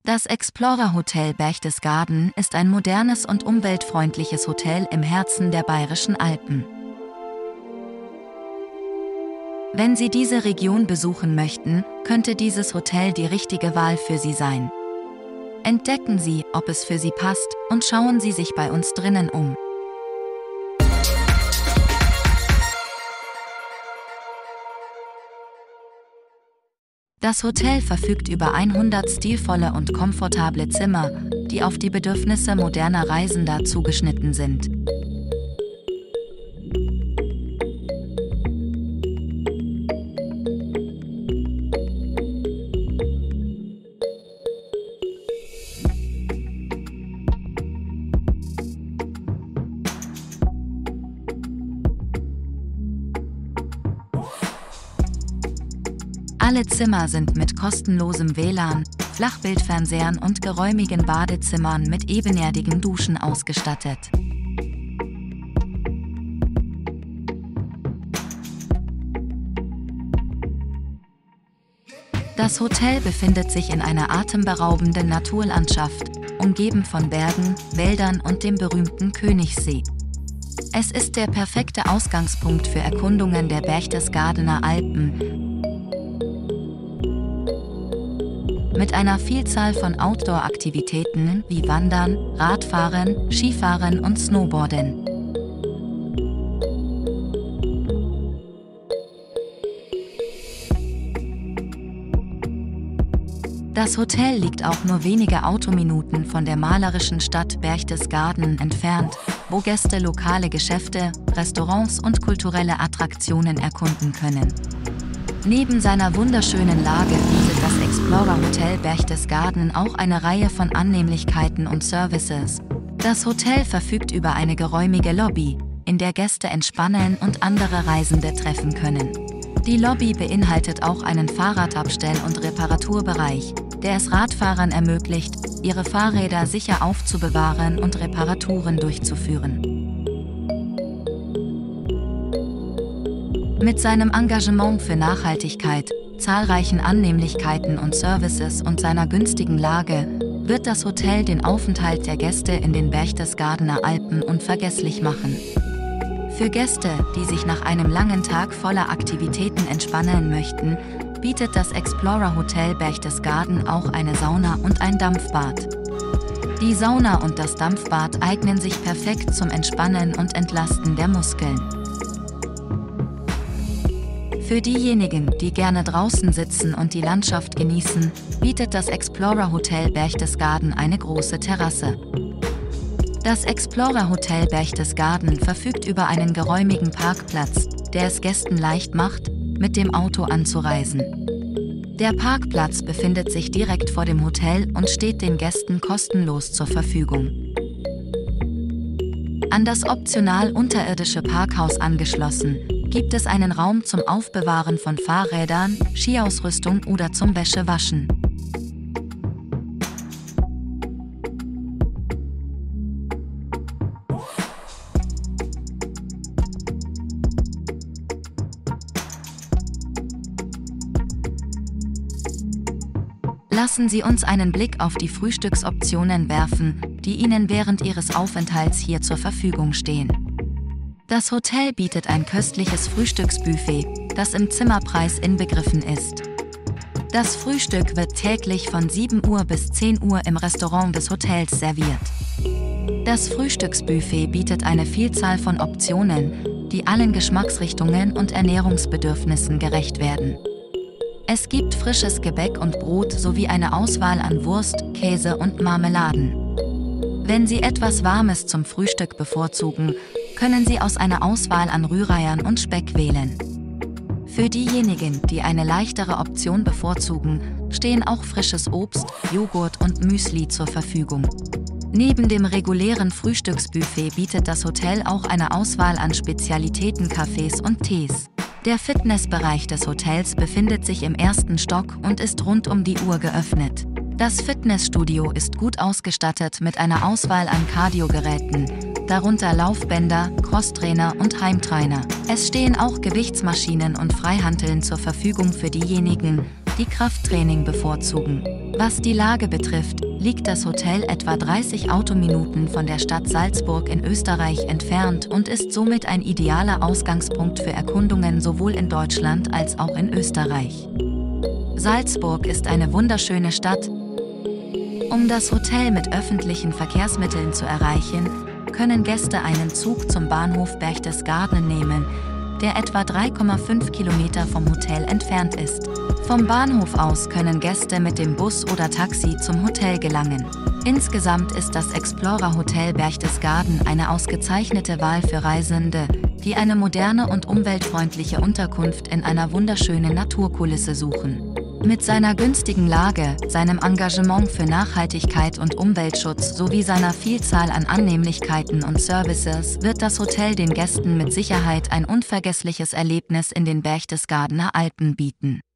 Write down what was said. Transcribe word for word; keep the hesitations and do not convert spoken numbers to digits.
Das Explorer Hotel Berchtesgaden ist ein modernes und umweltfreundliches Hotel im Herzen der Bayerischen Alpen. Wenn Sie diese Region besuchen möchten, könnte dieses Hotel die richtige Wahl für Sie sein. Entdecken Sie, ob es für Sie passt, und schauen Sie sich bei uns drinnen um. Das Hotel verfügt über hundert stilvolle und komfortable Zimmer, die auf die Bedürfnisse moderner Reisender zugeschnitten sind. Alle Zimmer sind mit kostenlosem W L A N, Flachbildfernsehern und geräumigen Badezimmern mit ebenerdigen Duschen ausgestattet. Das Hotel befindet sich in einer atemberaubenden Naturlandschaft, umgeben von Bergen, Wäldern und dem berühmten Königssee. Es ist der perfekte Ausgangspunkt für Erkundungen der Berchtesgadener Alpen, mit einer Vielzahl von Outdoor-Aktivitäten wie Wandern, Radfahren, Skifahren und Snowboarden. Das Hotel liegt auch nur wenige Autominuten von der malerischen Stadt Berchtesgaden entfernt, wo Gäste lokale Geschäfte, Restaurants und kulturelle Attraktionen erkunden können. Neben seiner wunderschönen Lage bietet das Explorer Hotel Berchtesgaden auch eine Reihe von Annehmlichkeiten und Services. Das Hotel verfügt über eine geräumige Lobby, in der Gäste entspannen und andere Reisende treffen können. Die Lobby beinhaltet auch einen Fahrradabstell- und Reparaturbereich, der es Radfahrern ermöglicht, ihre Fahrräder sicher aufzubewahren und Reparaturen durchzuführen. Mit seinem Engagement für Nachhaltigkeit, zahlreichen Annehmlichkeiten und Services und seiner günstigen Lage wird das Hotel den Aufenthalt der Gäste in den Berchtesgadener Alpen unvergesslich machen. Für Gäste, die sich nach einem langen Tag voller Aktivitäten entspannen möchten, bietet das Explorer Hotel Berchtesgaden auch eine Sauna und ein Dampfbad. Die Sauna und das Dampfbad eignen sich perfekt zum Entspannen und Entlasten der Muskeln. Für diejenigen, die gerne draußen sitzen und die Landschaft genießen, bietet das Explorer Hotel Berchtesgaden eine große Terrasse. Das Explorer Hotel Berchtesgaden verfügt über einen geräumigen Parkplatz, der es Gästen leicht macht, mit dem Auto anzureisen. Der Parkplatz befindet sich direkt vor dem Hotel und steht den Gästen kostenlos zur Verfügung. An das optional unterirdische Parkhaus angeschlossen, gibt es einen Raum zum Aufbewahren von Fahrrädern, Skiausrüstung oder zum Wäschewaschen. Lassen Sie uns einen Blick auf die Frühstücksoptionen werfen, die Ihnen während Ihres Aufenthalts hier zur Verfügung stehen. Das Hotel bietet ein köstliches Frühstücksbuffet, das im Zimmerpreis inbegriffen ist. Das Frühstück wird täglich von sieben Uhr bis zehn Uhr im Restaurant des Hotels serviert. Das Frühstücksbuffet bietet eine Vielzahl von Optionen, die allen Geschmacksrichtungen und Ernährungsbedürfnissen gerecht werden. Es gibt frisches Gebäck und Brot sowie eine Auswahl an Wurst, Käse und Marmeladen. Wenn Sie etwas Warmes zum Frühstück bevorzugen, können Sie aus einer Auswahl an Rühreiern und Speck wählen. Für diejenigen, die eine leichtere Option bevorzugen, stehen auch frisches Obst, Joghurt und Müsli zur Verfügung. Neben dem regulären Frühstücksbuffet bietet das Hotel auch eine Auswahl an Spezialitäten, Kaffees und Tees. Der Fitnessbereich des Hotels befindet sich im ersten Stock und ist rund um die Uhr geöffnet. Das Fitnessstudio ist gut ausgestattet mit einer Auswahl an Cardiogeräten, darunter Laufbänder, Crosstrainer und Heimtrainer. Es stehen auch Gewichtsmaschinen und Freihanteln zur Verfügung für diejenigen, die Krafttraining bevorzugen. Was die Lage betrifft, liegt das Hotel etwa dreißig Autominuten von der Stadt Salzburg in Österreich entfernt und ist somit ein idealer Ausgangspunkt für Erkundungen sowohl in Deutschland als auch in Österreich. Salzburg ist eine wunderschöne Stadt. Um das Hotel mit öffentlichen Verkehrsmitteln zu erreichen, können Gäste einen Zug zum Bahnhof Berchtesgaden nehmen, der etwa drei Komma fünf Kilometer vom Hotel entfernt ist. Vom Bahnhof aus können Gäste mit dem Bus oder Taxi zum Hotel gelangen. Insgesamt ist das Explorer Hotel Berchtesgaden eine ausgezeichnete Wahl für Reisende, die eine moderne und umweltfreundliche Unterkunft in einer wunderschönen Naturkulisse suchen. Mit seiner günstigen Lage, seinem Engagement für Nachhaltigkeit und Umweltschutz sowie seiner Vielzahl an Annehmlichkeiten und Services wird das Hotel den Gästen mit Sicherheit ein unvergessliches Erlebnis in den Berchtesgadener Alpen bieten.